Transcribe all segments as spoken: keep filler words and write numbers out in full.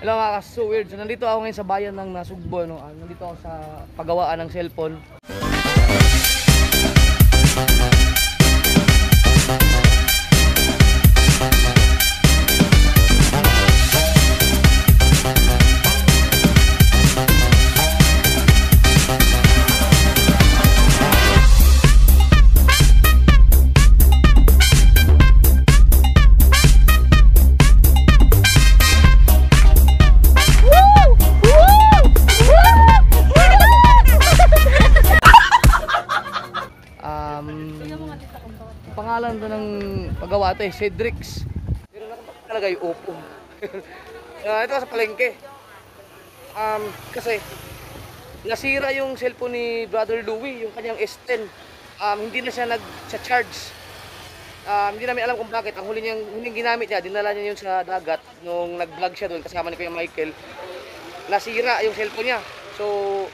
Hello mga so weird. So nandito ako ngayon sa bayan ng Nasugbo, no? Ah, nandito ako sa paggawaan ng cellphone. Pangalan to ng paggawa ito eh, Cedrix. Pero nakalagay Oppo. uh, ito sa palengke. Um, kasi nasira yung cellphone ni Brother Louie, yung kanyang S ten. Um, hindi na siya nag-charge. Um, hindi namin alam kung bakit. Ang huli niyang huling ginamit niya, dinala niya yun sa dagat nung nag-vlog siya doon kasama ni Kuya Michael. Nasira yung cellphone niya. So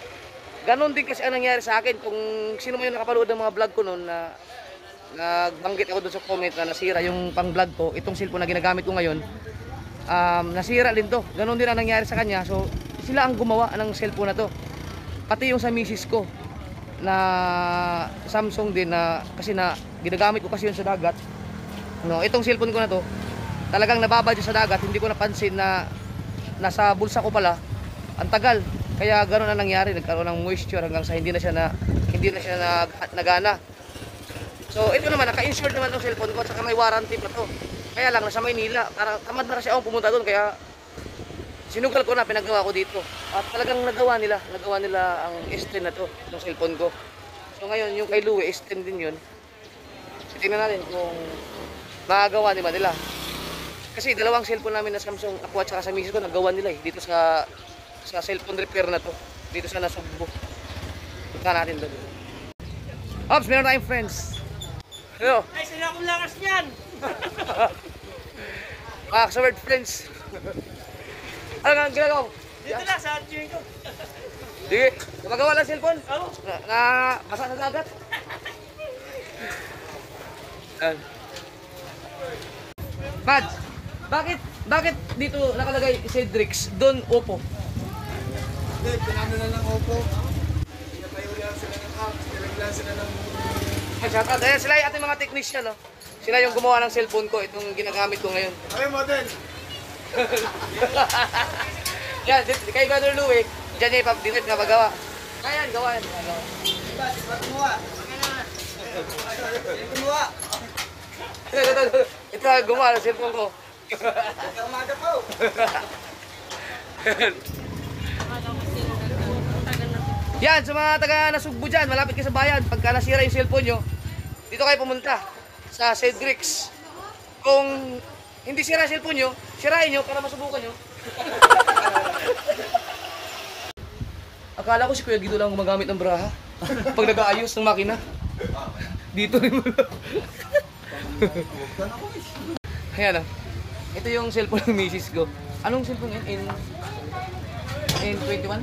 ganon din kasi ang nangyari sa akin. Kung sino man yung nakapanood ng mga vlog ko noon na nagbanggit ako doon sa comment na nasira yung pang vlog ko, itong cellphone na ginagamit ko ngayon, um, nasira din to. Ganon din ang nangyari sa kanya. So sila ang gumawa ng cellphone na to, pati yung sa misis ko na Samsung din, na kasi na ginagamit ko kasi yun sa dagat, no, itong cellphone ko na to talagang nababa dyan sa dagat. Hindi ko napansin na nasa bulsa ko pala ang tagal, kaya ganon ang nangyari. Nagkaroon ng moisture hanggang sa hindi na siya na hindi na siya nag, nagana. So ito naman, naka-insured naman itong cellphone ko at saka may warranty pa to. Kaya lang, nasa Maynila, para tamad na kasi akong pumunta doon, kaya sinugal ko na, pinagawa ko dito. At talagang nagawa nila, nagawa nila ang S ten na to, itong cellphone ko. So ngayon, yung kay Louie, S ten din yun. So tingnan natin kung magagawa nila nila. Kasi dalawang cellphone namin na Samsung, ako at saka sa misis ko, nagawa nila eh, dito sa, sa cellphone repair na to, dito sa Nasugbo. Punta natin doon. Ops, meron tayong friends. Hello. Ay, sila akong lakas niyan. Ah, sa word friends. Ano nga ang ginagawa mo? Dito lang sa chewing ko. Sige, gumagawa lang cellphone? Oo. Na, na basa sa dagat. Yan. Mads, bakit bakit dito nakalagay Cedrix, doon Oppo? Hindi, pinano na ng Oppo. Pinapayulan sila ng apps, pinaglan sila ng... Ay, shout out. Ayan, sila yung ating mga technician, no? Sila yung gumawa ng cellphone ko, itong ginagamit ko ngayon. Ay, model! Yan, kay Brother Louie, dyan niya ipapdinit nga magawa. Kaya yan, gawa yan. Diba, diba tumuha? Sino tumuha? Ito, ito, ito. Ito ang gumawa ng cellphone ko. Ito umaga po! Yan, sa mga taga Nasugbo dyan, malapit kayo sa bayan, pagka nasira yung cellphone nyo, dito kayo pumunta sa Cedrix. Kung hindi sira yung cellphone nyo, sirain nyo para masubukan nyo. Akala ko si Kuya Guido lang gumagamit ng braha pag nag-aayos ng makina. Dito rin mo lang. Ayan, ito yung cellphone ng misis ko. Anong cellphone yan? N twenty-one?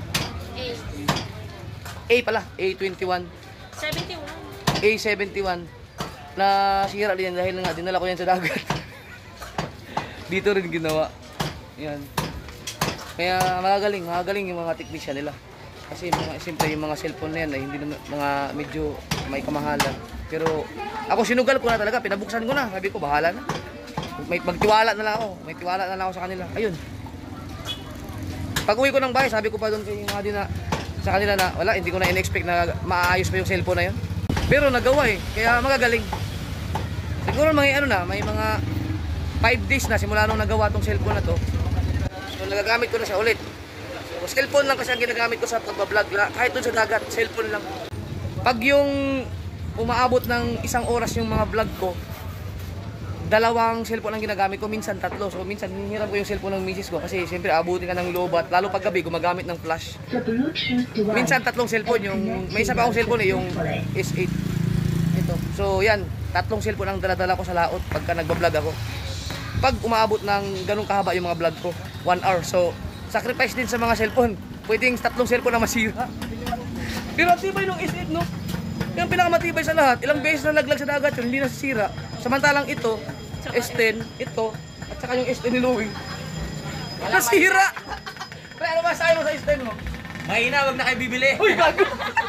A pala, A twenty-one. seventy-one. A seventy-one. Nasira din yan dahil nga dinala ko yan sa dagat. Dito rin ginawa. Yan. Kaya magagaling, magagaling yung mga technician nila. Kasi mga, siyempre yung mga cellphone na yan ay hindi na mga medyo may kamahalan. Pero ako sinugal ko na talaga, pinabuksan ko na. Sabi ko, bahala na. May magtiwala na lang ako. May tiwala na lang ako sa kanila. Ayun. Pag uwi ko ng bahay, sabi ko pa doon kay mga din na sa kanila na wala, hindi ko na in-expect na maayos pa yung cellphone na yun. Pero nagawa eh, kaya magagaling. Siguro may ano na, may mga five days na simula nung nagawa tong cellphone na to. So nagagamit ko na siya ulit. So cellphone lang kasi ang ginagamit ko sa pagbablog, kahit doon sa dagat, cellphone lang. Pag yung umaabot ng isang oras yung mga vlog ko, dalawang cellphone ang ginagamit ko, minsan tatlo. So minsan hinihiram ko yung cellphone ng misis ko kasi siyempre abutin ka ng lobat, lalo pag gabi gumagamit ng flash. Minsan tatlong cellphone, yung may isa pa akong cellphone eh, yung S eight. Ito. So yan, tatlong cellphone ang dala-dala ko sa laot pagka nagba-vlog ako. Pag umaabot ng ganung kahaba yung mga vlog ko, one hour. So sacrifice din sa mga cellphone. Pwedeng tatlong cellphone na masira. Pero ang tibay ng S eight, no? Yung pinakamatibay sa lahat, ilang beses na naglag sa dagat yun, hindi nasisira. Samantalang ito, S ten, ito, at saka yung S ten ni Louie, Nasira! Pre, ano ba sabi mo sa stand mo? Mahina, wag na kayo bibili. Uy, gago!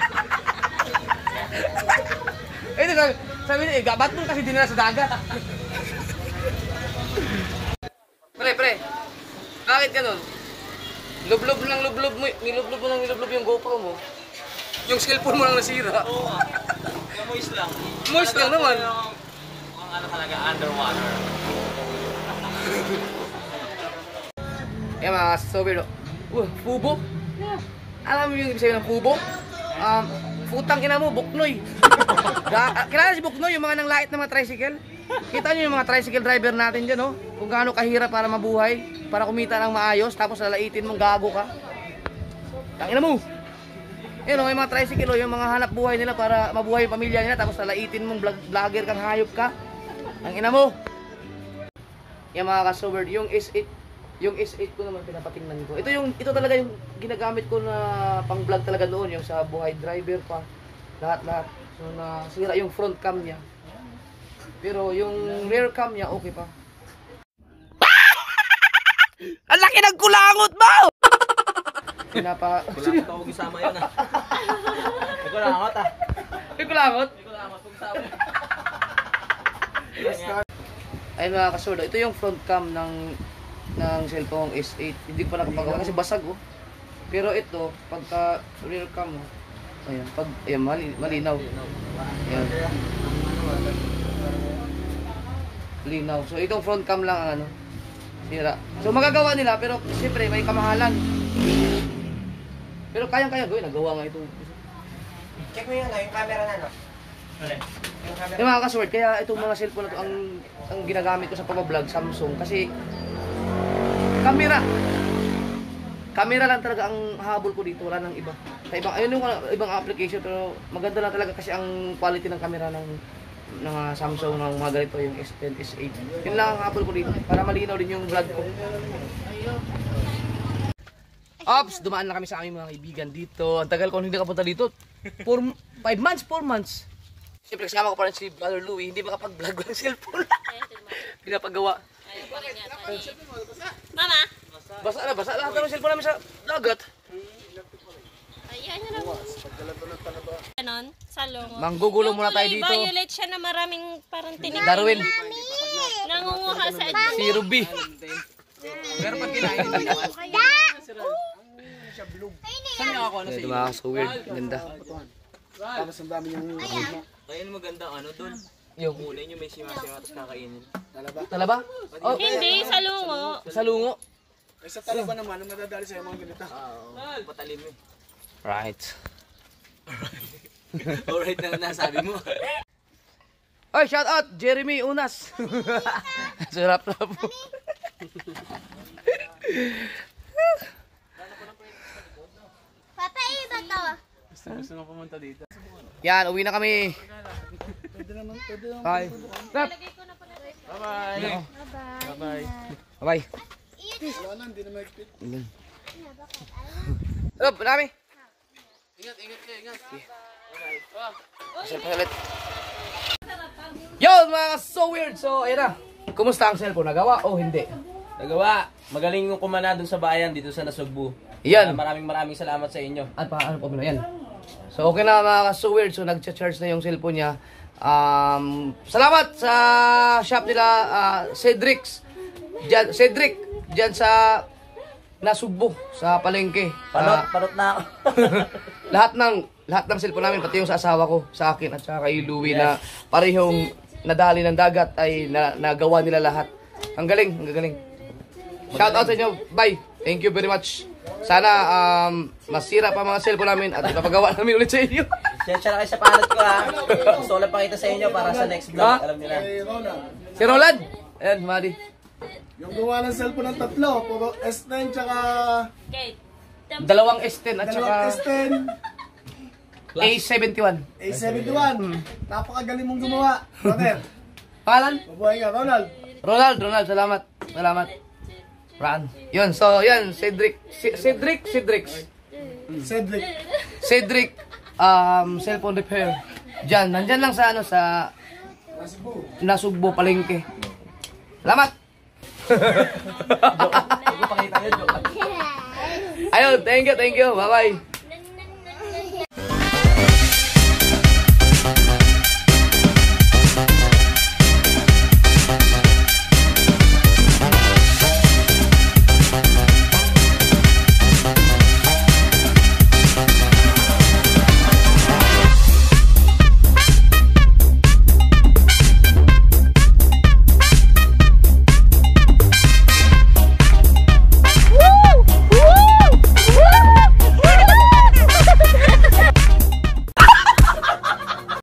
Eh, di sabi, sabi niya, eh, ba't mo kasi dinala sa dagat? Pre, pre, bakit ganun? Lublob lang lublob mo, nilublob mo lang nilublob yung GoPro mo. Yung cellphone mo lang nasira. Oo nga. Yung moist lang. Moist lang naman. Ang ano talaga, underwater. Eh mga sober, uh, fubo? Alam mo yung ibig sabihin ng fubo? Um, putang ina mo, buknoy. Ga kilala si buknoy, yung mga nang lait na mga tricycle? Kita nyo yung mga tricycle driver natin dyan, no? Kung gaano kahirap para mabuhay, para kumita ng maayos, tapos lalaitin mong gago ka. Tangina mo! Yun, no, yung mga tricycle, oh, yung mga hanap buhay nila para mabuhay yung pamilya nila, tapos lalaitin mong vlog vlogger kang hayop ka. Tangina mo! Yung mga kasober, yung S eight, yung S eight ko naman pinapatingnan ko. Ito yung ito talaga yung ginagamit ko na pang-vlog talaga noon, yung sa buhay driver pa. Lahat-lahat. So nasira yung front cam niya. Pero yung rear cam niya okay pa. Ang laki ng kulangot mo! Pinapa Kulangot ako gisama yun ah. May kulangot ah. May kulangot? May kulangot kung sabi. Ayun mga kasorda, ito yung front cam ng ng cellphone S eight. Hindi ko pa nakapagawa kasi basag oh. Pero ito, pagka rear cam oh. Ayan, pag ayan, mali, malinaw. Ayan. Linaw. So itong front cam lang ang ano. Sira. So magagawa nila pero siyempre may kamahalan. Pero kayang-kaya gawin, nagawa nga ito. Check mo yun, no? Yung camera na, no? Alin? Yung camera. Yung mga kasword, kaya itong mga cellphone na to ang, ang ginagamit ko sa pag-vlog, Samsung. Kasi, camera. Camera lang talaga ang habol ko dito, wala nang iba. Sa ibang, ayun yung ibang application, pero maganda lang talaga kasi ang quality ng camera ng ng uh, Samsung, ng mga ganito, yung S ten, S eight. Yun lang ang habol ko dito, para malinaw din yung vlog ko. Ops, dumaan na kami sa aming mga kaibigan dito. Ang tagal ko hindi nakapunta dito. four, five months, four months. Siyempre kasama ko pa rin si Brother Louie, hindi makapag-vlog ng cellphone. Pinapagawa. Mama? Basa na, basa lahat ng cellphone namin sa dagat. Ayan na lang. Ganon, salong. Manggugulo muna tayo dito. Violet siya na maraming parang tinig. Darwin, Nangunguha sa... si Ruby. Pero pag kinain hindi naman. Saan niya ako? Ano sa Ito iyo? mga so weird, ganda. Tapos ang dami niyang Ayun maganda ano doon. Yung, Kunin yung may sima-sima tapos kakainin. talaba. talaba? Oh, Hindi, salungo. sa lungo. Eh sa talaba naman, ang madadali sa'yo mga ganito. Oo. Patalim eh. Right. Alright na nasabi mo. Oy, shout out Jeremy Unas. Sarap na po. Papa, iba to. Gusto mo pumunta dito? Yan, uwi na kami. Pwede naman, pwede naman. Bye. Rap. Bye-bye. Bye-bye. Bye. Wala na, hindi na mahigpit. Rob, marami. Ingat, ingat kayo, ingat. Cellphone ulit. Yo, mga so weird. So, ayun na. Kumusta ang cellphone? Nagawa o hindi? Nagawa. Magaling yung kumana dun sa bayan dito sa Nasugbu. Yan. Maraming maraming salamat sa inyo. At pa, ano pa ba yan? So, okay na mga so weird. So, nag-charge na yung cellphone niya. Um, salamat sa shop nila, uh, Cedric's. Diyan, Cedric, diyan sa Nasugbu, sa palengke. Panot, Ah, panot na ako. lahat ng lahat ng cellphone namin, pati yung sa asawa ko, sa akin at saka kay Louie na parehong nadali ng dagat ay na, nagawa nila lahat. Ang galing, ang galing. Shout out sa inyo. Bye. Thank you very much. Sana um, masira pa mga cellphone namin at ipapagawa namin ulit sa inyo. Sensya na kayo sa panot ko ha. Gusto ko lang pakita sa inyo para sa next vlog. Ha? Alam niyo na. Eh, Ronald, Si Roland. Ayan, Madi. yung gawa ng cellphone ng tatlo, puro S nine tsaka Okay. Dalawang S ten at dalawang S saka ten, A seventy-one. A seventy-one. Napakagaling mong gumawa. Brother, Pangalan? mabuhay ka. Ronald, Ronald, Ronald, salamat. Salamat. Ran. Yun, so yan, Cedric. C- Cedric, Cedric. Cedric. Cedric, um, cellphone repair. Diyan, nandyan lang sa ano, sa Nasugbu. Nasugbo palengke. Salamat! Huwag ko pakita yun. Ayun, thank you, thank you. Bye-bye.